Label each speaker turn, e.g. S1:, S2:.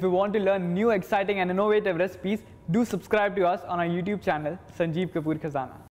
S1: you want to learn new exciting and innovative recipes, do subscribe to us on our YouTube channel, Sanjeev Kapoor Khazana.